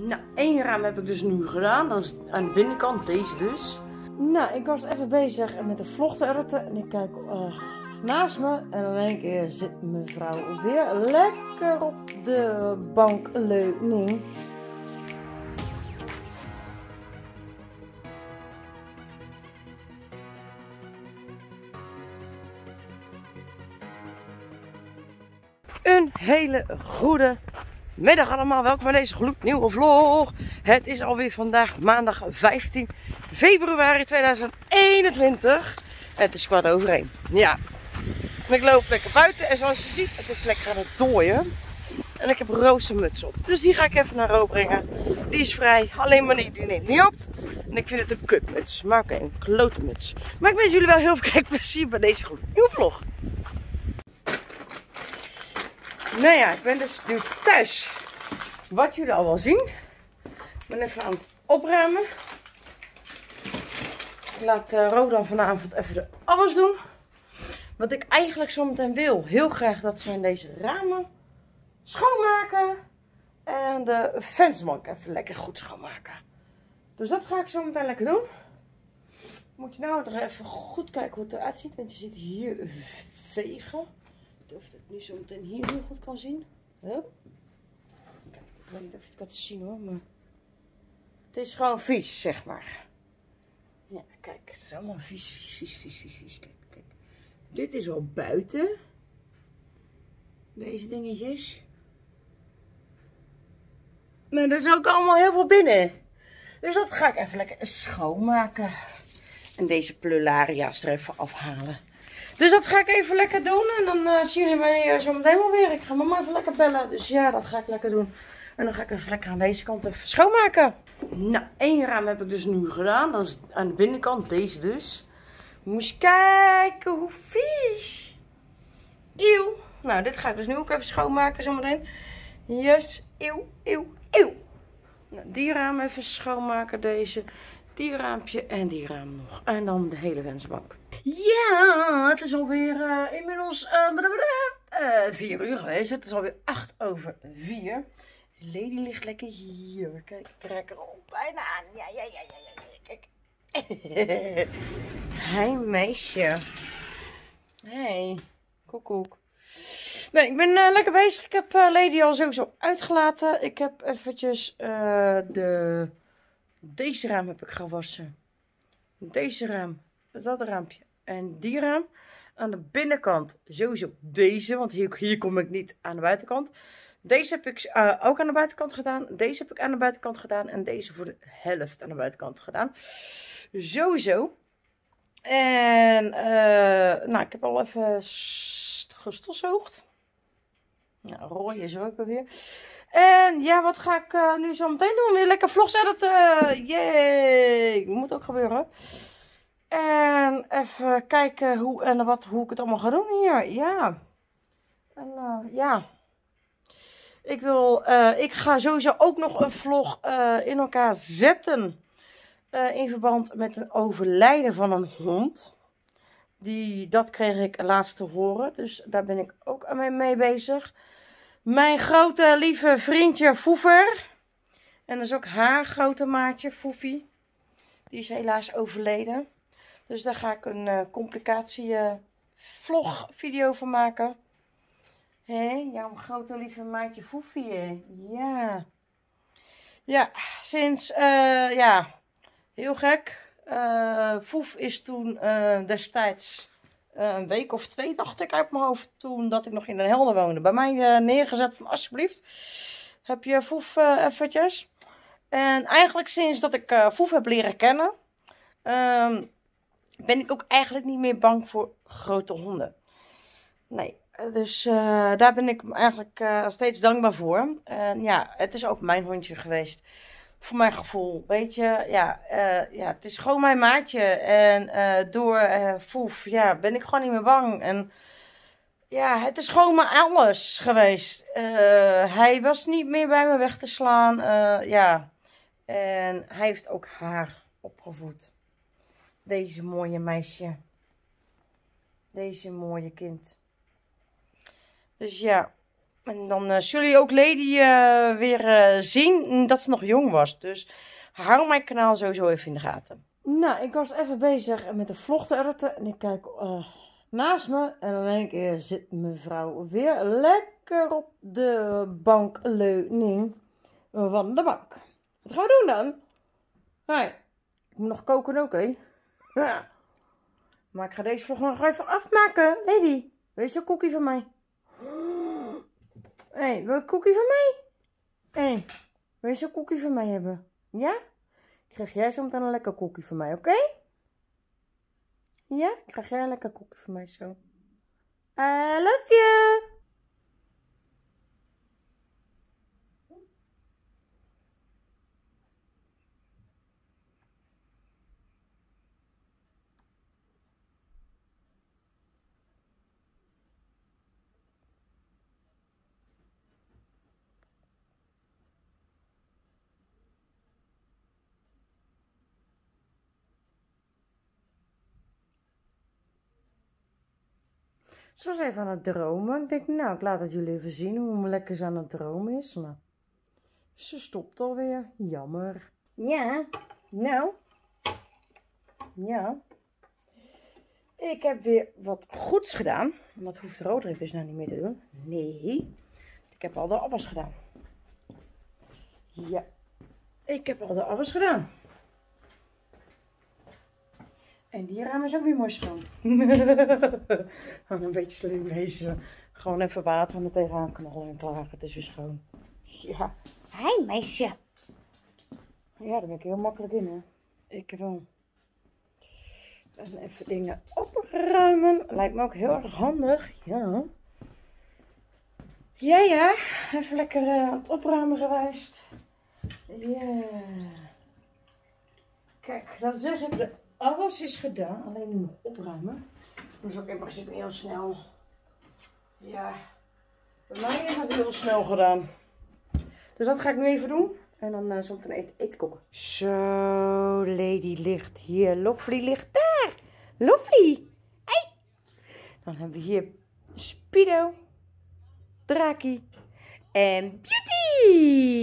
Nou, één raam heb ik dus nu gedaan. Dat is aan de binnenkant, deze dus. Nou, ik was even bezig met de vlog te editen. En ik kijk naast me. En in één keer zit mevrouw weer lekker op de bankleuning. Een hele goede middag allemaal, welkom bij deze gloednieuwe vlog. Het is alweer vandaag maandag 15 februari 2021. Het is 1:15. Ja, en ik loop lekker buiten en zoals je ziet, het is lekker aan het dooien. En ik heb roze muts op, dus die ga ik even naar Ro brengen. Die is vrij, alleen maar die neemt niet op. En ik vind het een kutmuts, maar oké, een klote muts. Maar ik wens jullie wel heel veel kijkplezier bij deze gloednieuwe vlog. Nou ja, ik ben dus nu thuis. Wat jullie al wel zien. Ik ben even aan het opruimen. Ik laat Ro dan vanavond even de afwas doen. Wat ik eigenlijk zometeen wil. Heel graag dat zijn deze ramen schoonmaken. En de vensterbank even lekker goed schoonmaken. Dus dat ga ik zometeen lekker doen. Moet je nou er even goed kijken hoe het eruit ziet. Want je zit hier vegen. Of je het nu zo meteen hier heel goed kan zien. Hup. Kijk, ik weet niet of je het kan zien hoor, maar het is gewoon vies, zeg maar. Ja, kijk, het is allemaal vies. Kijk. Dit is al buiten. Deze dingetjes. Maar er is ook allemaal heel veel binnen. Dus dat ga ik even lekker schoonmaken. En deze plularia's er even afhalen. Dus dat ga ik even lekker doen. En dan zien jullie mij zo meteen wel weer. Ik ga mama even lekker bellen. Dus ja, dat ga ik lekker doen. En dan ga ik even lekker aan deze kant even schoonmaken. Nou, één raam heb ik dus nu gedaan. Dat is aan de binnenkant, deze dus. Moet je kijken hoe vies. Eeuw. Nou, dit ga ik dus nu ook even schoonmaken zometeen. Yes, eeuw. Nou, die raam even schoonmaken, deze. Die raampje en die raam nog. En dan de hele vensterbank. Ja, het is alweer inmiddels 4 uur geweest. Het is alweer 4:08. Lady ligt lekker hier. Kijk, ik raak er al bijna aan. Ja. Kijk. Hi meisje. Hey, koekoek. Nee, ik ben lekker bezig. Ik heb Lady al sowieso uitgelaten. Ik heb eventjes deze raam heb ik gewassen. Deze raam. Dat raampje. En die raam. Aan de binnenkant sowieso deze. Want hier kom ik niet aan de buitenkant. Deze heb ik ook aan de buitenkant gedaan. Deze heb ik aan de buitenkant gedaan. En deze voor de helft aan de buitenkant gedaan. Sowieso. En nou, ik heb al even gestofzoogd. Nou, rooi is er ook alweer. En ja, wat ga ik nu zo meteen doen? Weer lekker vlogs editen. Yay! Moet ook gebeuren. En even kijken hoe ik het allemaal ga doen hier. Ja. En ja. Ik ga sowieso ook nog een vlog in elkaar zetten. In verband met een overlijden van een hond. Dat kreeg ik laatst te horen. Dus daar ben ik ook mee bezig. Mijn grote lieve vriendje Foever. En dat is ook haar grote maatje Foefie. Die is helaas overleden. Dus daar ga ik een complicatie vlog video van maken. Hé, jouw grote lieve maatje Foefie. Hè? Ja. Ja, sinds ja, heel gek. Foef is toen destijds een week of 2, dacht ik uit mijn hoofd, toen dat ik nog in Den Helder woonde, bij mij neergezet van alsjeblieft, heb je Foef eventjes. En eigenlijk sinds dat ik Foef heb leren kennen, ben ik ook eigenlijk niet meer bang voor grote honden. Nee, dus daar ben ik eigenlijk steeds dankbaar voor. En ja, het is ook mijn hondje geweest. Voor mijn gevoel, weet je, ja, het is gewoon mijn maatje. En door Foef, ja, ben ik gewoon niet meer bang. En ja, het is gewoon maar alles geweest. Hij was niet meer bij me weg te slaan, ja. En hij heeft ook haar opgevoed. Deze mooie meisje. Deze mooie kind. Dus ja, En dan zullen jullie ook Lady weer zien dat ze nog jong was. Dus hou mijn kanaal sowieso even in de gaten. Nou, ik was even bezig met de vlog te editen. En ik kijk naast me. En in één keer zit mevrouw weer lekker op de bankleuning van de bank. Wat gaan we doen dan? Hey, ik moet nog koken ook, hè? Ja. Maar ik ga deze vlog nog even afmaken. Lady, wil je zo'n koekie van mij? Hé, wil je een koekie van mij? Hé, wil je zo'n koekie van mij hebben? Ja? Krijg jij zo meteen een lekker koekie van mij, oké? Ja? Krijg jij een lekker koekie van mij zo? I love you! Ze was even aan het dromen. Ik denk, nou, ik laat het jullie even zien hoe lekker ze aan het dromen is. Maar ze stopt alweer. Jammer. Ja, nou. Ja. Ik heb weer wat goeds gedaan. Dat hoeft Roderick dus nou niet meer te doen. Nee. Ik heb al de afwas gedaan. Ja. Ik heb al de afwas gedaan. En die ramen is ook weer mooi schoon. Een beetje slim wezen. Gewoon even water aan er tegenaan knallen en klaar. Het is weer schoon. Ja. Hi meisje. Ja, daar ben ik heel makkelijk in, hè. Ik wel. En even dingen opruimen. Lijkt me ook heel erg handig. Ja. Ja, ja. Even lekker aan het opruimen geweest. Ja. Kijk, dat zeg ik. De afwas is gedaan. Alleen nu nog opruimen. Dat is ook in principe heel snel. Ja. Bij mij is het heel snel gedaan. Dus dat ga ik nu even doen. En dan zo meteen eten koken. Zo, Lady ligt hier. Lovely ligt daar. Lovely. Hey. Dan hebben we hier Speedo, Draki en Beauty.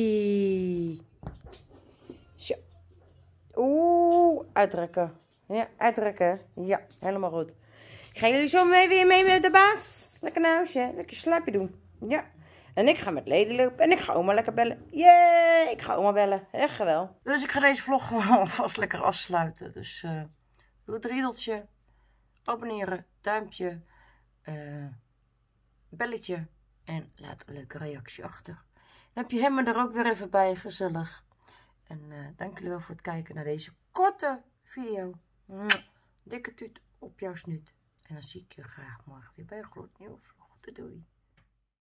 Zo. Oeh, uitrekken. Ja, uitrekken. Ja, helemaal goed. Gaan jullie zo weer mee met de baas? Lekker naar huisje. Lekker slaapje doen. Ja. En ik ga met Lady lopen. En ik ga oma lekker bellen. Jee, ik ga oma bellen. Echt geweldig. Dus ik ga deze vlog gewoon vast lekker afsluiten. Dus doe het riedeltje. Abonneren. Duimpje. Belletje. En laat een leuke reactie achter. Dan heb je hem er ook weer even bij. Gezellig. En dank jullie wel voor het kijken naar deze korte video. Dikke tuut op jouw snuit. En dan zie ik je graag morgen weer bij een gloednieuwe vlog. Doei.